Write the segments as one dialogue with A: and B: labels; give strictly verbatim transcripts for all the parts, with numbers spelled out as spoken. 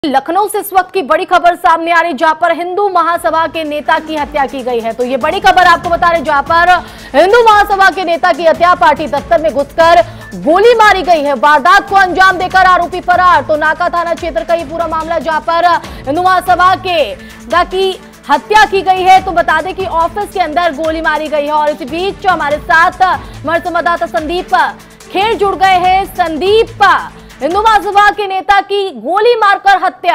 A: लखनऊ से इस वक्त की बड़ी खबर सामने आ रही, जहां पर हिंदू महासभा के नेता की हत्या की गई है। तो ये बड़ी खबर आपको बता रहे, जहां पर हिंदू महासभा के नेता की हत्या पार्टी दफ्तर में घुसकर गोली मारी गई है। वारदात को अंजाम देकर आरोपी फरार। तो नाका थाना क्षेत्र का ये पूरा मामला, जहां पर हिंदू महासभा के की हत्या की गई है। तो बता दें कि ऑफिस के अंदर गोली मारी गई है। और इसी बीच हमारे साथ हमारे संवाददाता संदीप खेर जुड़ गए हैं। संदीप, हिंदू महासभा के नेता की गोली मारकर हत्या।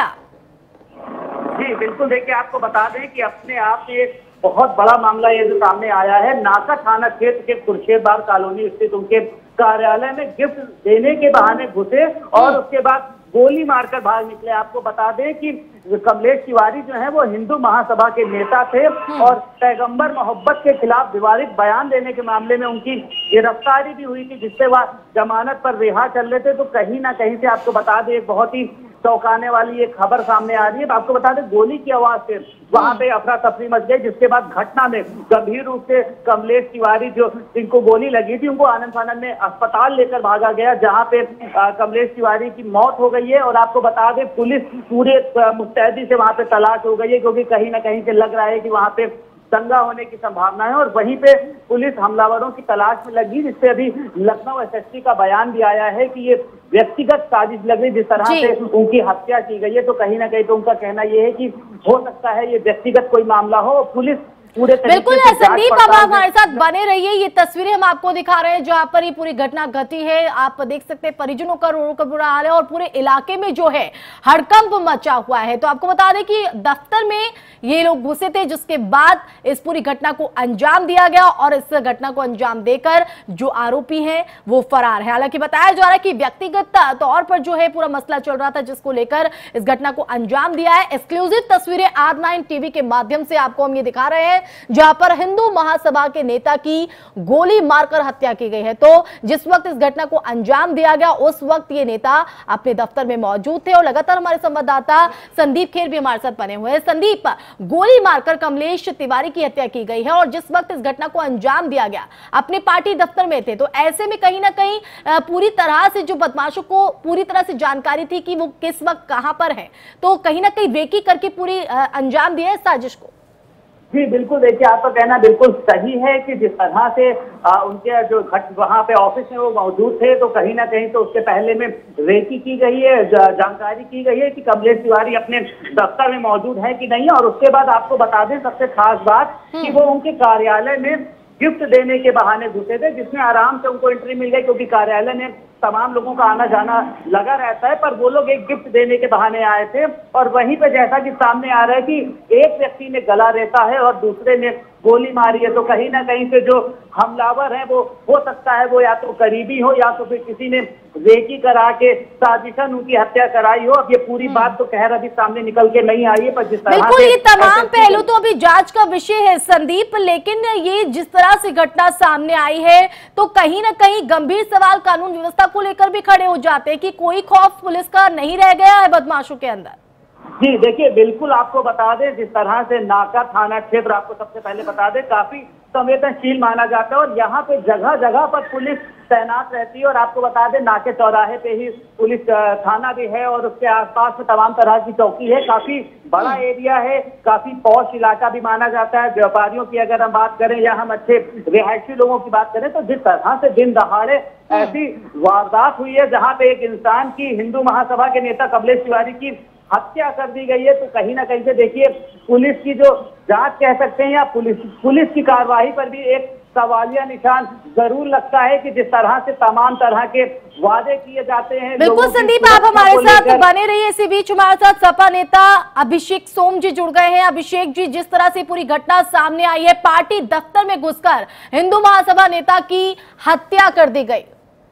B: जी बिल्कुल, देखिए आपको बता दें कि अपने आप में एक बहुत बड़ा मामला ये जो सामने आया है। नाका थाना क्षेत्र के खुर्शेबाग कॉलोनी स्थित उनके कार्यालय में गिफ्ट देने के बहाने घुसे और उसके बाद गोली मारकर भाग निकले। आपको बता दें कि कमलेश तिवारी जो है वो हिंदू महासभा के नेता थे और पैगंबर मोहब्बत के खिलाफ विवादित बयान देने के मामले में उनकी गिरफ्तारी भी हुई थी, जिससे वह जमानत पर रिहा चल रहे थे। तो कहीं ना कहीं से आपको बता दें एक बहुत ही चौंकाने वाली एक खबर सामने आ रही है। आपको बता दें गोली की आवाज से वहां पे अफरा तफरी मच गई, जिसके बाद घटना में गंभीर रूप से कमलेश तिवारी जो जिनको गोली लगी थी उनको आनंद फानंद में अस्पताल लेकर भागा गया, जहां पे कमलेश तिवारी की मौत हो गई है। और आपको बता दें पुलिस पूरे मुस्तैदी से वहां पे तलाश हो गई है, क्योंकि कहीं ना कहीं से लग रहा है कि वहां पे दंगा होने की संभावना है। और वहीं पे पुलिस हमलावरों की तलाश में लगी, जिससे अभी लखनऊ एसएसपी का बयान भी आया है कि ये व्यक्तिगत साजिश लग रही, जिस तरह से उनकी हत्या की गई है। तो कहीं ना कहीं तो उनका कहना यह है कि हो सकता है ये व्यक्तिगत कोई मामला हो। पुलिस
A: बिल्कुल संदीप, अब आप हमारे साथ बने रहिए। ये तस्वीरें हम आपको दिखा रहे हैं जहां पर ये पूरी घटना घटी है। आप देख सकते हैं परिजनों का रो रो कर बुरा हाल है और पूरे इलाके में जो है हड़कंप मचा हुआ है। तो आपको बता दें कि दफ्तर में ये लोग घुसे थे, जिसके बाद इस पूरी घटना को अंजाम दिया गया और इस घटना को अंजाम देकर जो आरोपी है वो फरार है। हालांकि बताया जा रहा है कि व्यक्तिगत तौर पर जो है पूरा मसला चल रहा था, जिसको लेकर इस घटना को अंजाम दिया है। एक्सक्लूसिव तस्वीरें आर नाइन टीवी के माध्यम से आपको हम ये दिखा रहे हैं, जहां पर हिंदू महासभा के नेता की गोली मारकर हत्या की गई है। तो जिस वक्त इस घटना को अंजाम दिया गया उस वक्त ये नेता अपने दफ्तर में मौजूद थे। और लगातार हमारे संवाददाता संदीप खेर भी हमारे साथ बने हुए हैं। संदीप, गोली मारकर कमलेश तिवारी की हत्या की गई है और जिस वक्त इस घटना को अंजाम दिया गया अपने पार्टी दफ्तर में थे, तो ऐसे में कहीं ना कहीं पूरी तरह से जो बदमाशों को पूरी तरह से जानकारी थी कि वो किस वक्त कहां पर है, तो कहीं ना कहीं रेकी करके पूरी अंजाम दिया है साजिश को।
B: जी बिल्कुल, देखिए आपका कहना बिल्कुल सही है कि जिस तरह से आ, उनके जो घट वहां पे ऑफिस में वो मौजूद थे, तो कहीं ना कहीं तो उसके पहले में रेकी की गई है, जानकारी की गई है कि कमलेश तिवारी अपने दफ्तर में मौजूद है कि नहीं। और उसके बाद आपको बता दें सबसे खास बात कि वो उनके कार्यालय में गिफ्ट देने के बहाने घुसे थे, जिसमें आराम से उनको एंट्री मिल गई, क्योंकि कार्यालय में तमाम लोगों का आना जाना लगा रहता है। पर वो लोग एक गिफ्ट देने के बहाने आए थे और वहीं पे जैसा कि सामने आ रहा है कि एक व्यक्ति ने गला रेता है और दूसरे ने गोली मारी है। तो कहीं ना कहीं से जो हमलावर है वो हो सकता है वो या तो करीबी हो या तो फिर किसी ने रेकी करा के साजिशन उनकी हत्या कराई हो। अब ये पूरी बात तो खैर अभी सामने निकल के नहीं आई है, पर जिस तरह
A: बिल्कुल ये तमाम पहलू तो अभी जांच का विषय है संदीप, लेकिन ये जिस तरह से घटना सामने आई है तो कहीं ना कहीं गंभीर सवाल कानून व्यवस्था को लेकर भी खड़े हो जाते हैं कि कोई खौफ पुलिस का नहीं रह गया है बदमाशों के अंदर।
B: जी देखिए बिल्कुल, आपको बता दें जिस तरह से नाका थाना क्षेत्र आपको सबसे पहले बता दें काफी संवेदनशील माना जाता है और यहाँ पे जगह जगह पर पुलिस तैनात रहती है। और आपको बता दें नाके चौराहे पे ही पुलिस थाना भी है और उसके आसपास में तमाम तरह की चौकी है। काफी बड़ा एरिया है, काफी पॉश इलाका भी माना जाता है। व्यापारियों की अगर हम बात करें या हम अच्छे रिहायशी लोगों की बात करें, तो जिस तरह से दिन दहाड़े ऐसी वारदात हुई है जहाँ पे एक इंसान की, हिंदू महासभा के नेता कमलेश तिवारी की हत्या कर दी गई है, तो कहीं ना कहीं से देखिए पुलिस की जो जांच कह सकते हैं या पुलिस पुलिस की कार्रवाई पर भी एक सवालिया निशान जरूर लगता है कि जिस तरह से तमाम तरह के वादे किए जाते हैं।
A: बिल्कुल संदीप, आप हमारे साथ बने रहिए। इसी बीच हमारे साथ सपा नेता अभिषेक सोम जी जुड़ गए हैं। अभिषेक जी, जिस तरह से पूरी घटना सामने आई है, पार्टी दफ्तर में घुसकर हिंदू महासभा नेता की हत्या कर दी गई।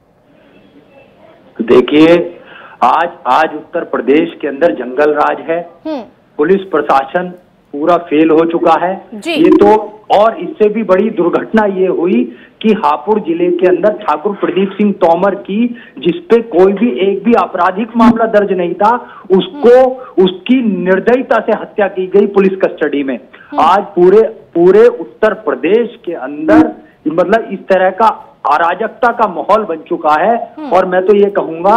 C: देखिए आज आज उत्तर प्रदेश के अंदर जंगल राज है, पुलिस प्रशासन पूरा फेल हो चुका है ये तो। और इससे भी बड़ी दुर्घटना ये हुई कि हापुड़ जिले के अंदर ठाकुर प्रदीप सिंह तोमर की, जिसपे कोई भी एक भी आपराधिक मामला दर्ज नहीं था, उसको उसकी निर्दयता से हत्या की गई पुलिस कस्टडी में। आज पूरे पूरे उत्तर प्रदेश के अंदर मतलब इस तरह का अराजकता का माहौल बन चुका है। और मैं तो ये कहूंगा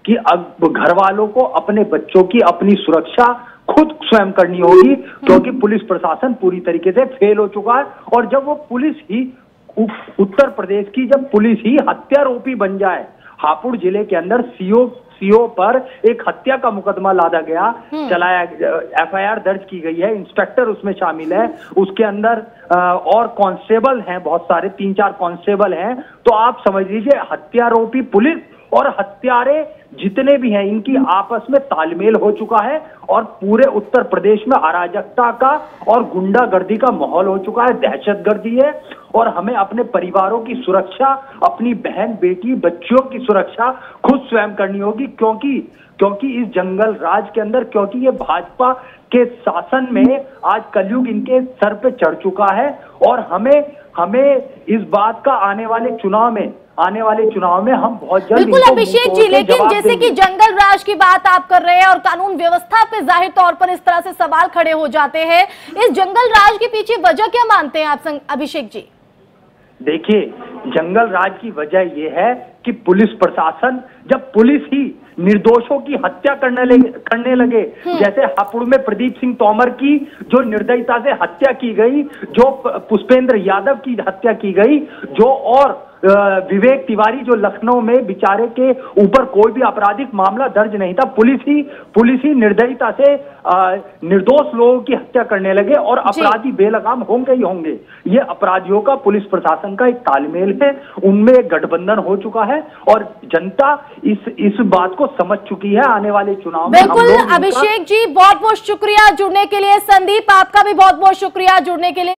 C: कि अब घर वालों को अपने बच्चों की अपनी सुरक्षा खुद स्वयं करनी होगी, क्योंकि पुलिस प्रशासन पूरी तरीके से फेल हो चुका है। और जब वो पुलिस ही उत्तर प्रदेश की जब पुलिस ही हत्यारोपी बन जाए, हापुड़ जिले के अंदर सीओ सीओ पर एक हत्या का मुकदमा लादा गया, चलाया, एफआईआर दर्ज की गई है, इंस्पेक्टर उसमें शामिल है, उसके अंदर और कांस्टेबल हैं, बहुत सारे तीन चार कांस्टेबल हैं। तो आप समझ लीजिए हत्यारोपी पुलिस और हत्यारे जितने भी हैं इनकी आपस में तालमेल हो चुका है और पूरे उत्तर प्रदेश में अराजकता का और गुंडागर्दी का माहौल हो चुका है, दहशतगर्दी है। और हमें अपने परिवारों की सुरक्षा, अपनी बहन बेटी बच्चियों की सुरक्षा खुद स्वयं करनी होगी, क्योंकि क्योंकि इस जंगल राज के अंदर, क्योंकि ये भाजपा के शासन में आज कलयुग इनके सर पे चढ़ चुका है। और हमें हमें इस बात का आने वाले चुनाव में आने वाले चुनाव में हम बहुत जल्द
A: बिल्कुल अभिषेक जी, लेकिन जैसे कि जंगल राज की बात आप कर रहे हैं और कानून व्यवस्था पे जाहिर तौर पर इस तरह से सवाल खड़े हो जाते हैं, इस जंगल राज के पीछे वजह क्या मानते हैं आप अभिषेक जी?
C: देखिए, जंगल राज की वजह यह है कि पुलिस प्रशासन, जब पुलिस ही निर्दोषों की हत्या करने लगे करने लगे जैसे हापुड़ में प्रदीप सिंह तोमर की जो निर्दयता से हत्या की गई, जो पुष्पेंद्र यादव की हत्या की गई, जो और विवेक तिवारी जो लखनऊ में बेचारे के ऊपर कोई भी आपराधिक मामला दर्ज नहीं था, पुलिस ही पुलिस ही निर्दयता से निर्दोष लोगों की हत्या करने लगे और अपराधी बेलगाम होंगे ही होंगे। ये अपराधियों का पुलिस प्रशासन का एक तालमेल है, उनमें एक गठबंधन हो चुका है और जनता इस इस बात को समझ चुकी है। आने वाले चुनाव में
A: बिल्कुल अभिषेक जी, बहुत बहुत शुक्रिया जुड़ने के लिए। संदीप, आपका भी बहुत बहुत शुक्रिया जुड़ने के लिए।